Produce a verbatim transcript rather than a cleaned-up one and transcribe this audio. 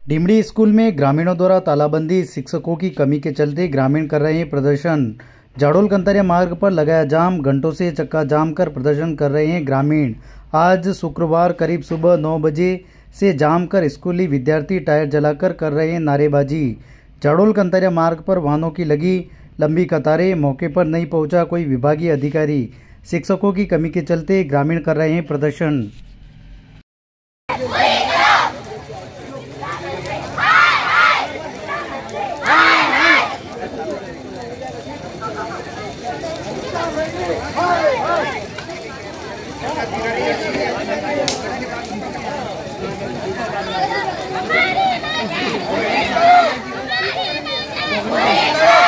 डिमड़ी school में ग्रामीणों द्वारा तालाबंदी, शिक्षकों की कमी के चलते ग्रामीण कर रहे हैं प्रदर्शन। जाडोल कंतरिया मार्ग पर लगाया जाम, घंटों से चक्का जाम कर प्रदर्शन कर रहे हैं ग्रामीण। आज शुक्रवार करीब सुबह नौ बजे से जाम कर स्कूली विद्यार्थी टायर जलाकर कर रहे हैं नारेबाजी। जाडोल कंतरिया मार्ग पर वाहनों की लगी लंबी कतारें, मौके पर नहीं पहुंचा कोई विभागीय अधिकारी। शिक्षकों की कमी के चलते ग्रामीण कर रहे हैं प्रदर्शन। Hey!